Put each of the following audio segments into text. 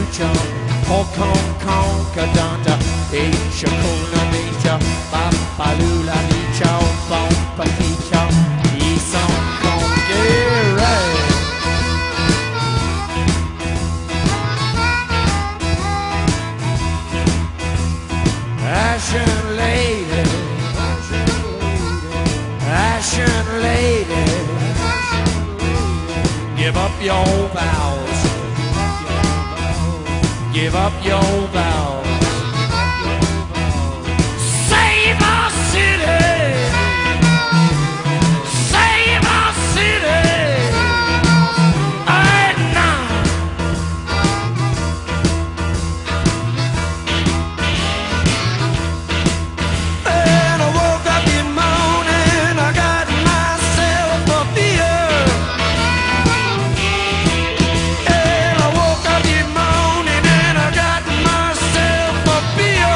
future. Hong Kong, Kadanta, Shakuna Nature, Papalula Nicha, Bomba Kicha, Eson Kong, get right. Ashen lady, Ashen lady, give up your vows, give up your vows. Save our city, save our city, right now. And I woke up in the morning, I got myself a beer. And I woke up in the morning and I got myself a beer.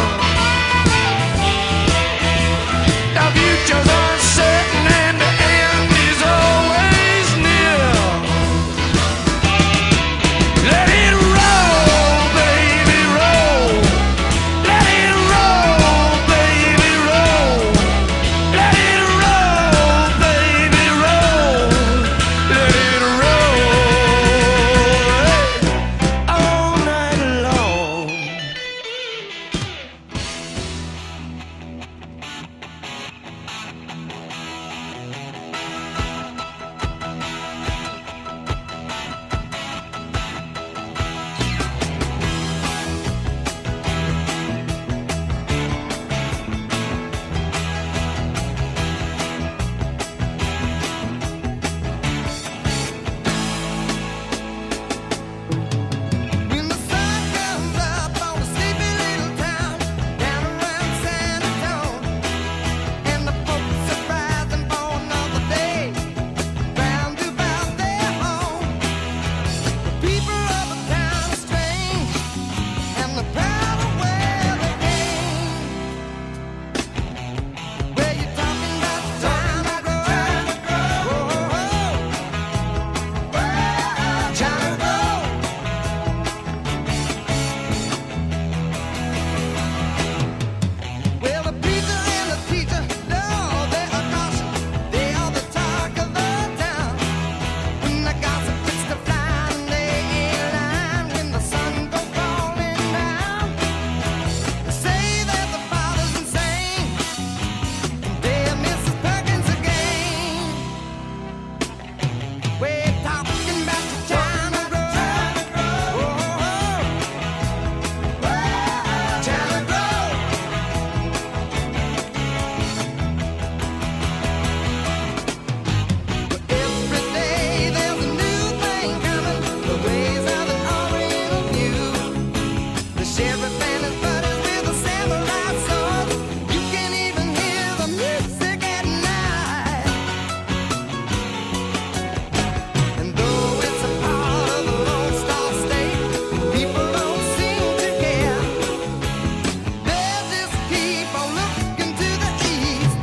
The future's uncertain and the end is always near. Let it roll, baby, roll. Let it roll, baby, roll. Let it roll, baby, roll. Let it roll all night long. When the sun comes up on a sleepy little town down around San Antonio, and the folks are rising for another day, round about their home. The people of the town are strange, and they're proud of where they came. Where you talking about the time I grow? China grow. Well, the preacher and the teacher, no, they are caution. They are the talk of the town. When the gossip quits to fly and they in line, when the sun goes falling down, they say that the father's insane. They're Mrs. Perkins again. We're talking about the China grow. China grow. Every day there's a new thing coming, the ways of an Oriental view. The sheriff and his buddies with a samurai sword. You can even hear the music at night. And though it's a part of the Lone Star State, people don't seem to care. They just keep on looking to the east.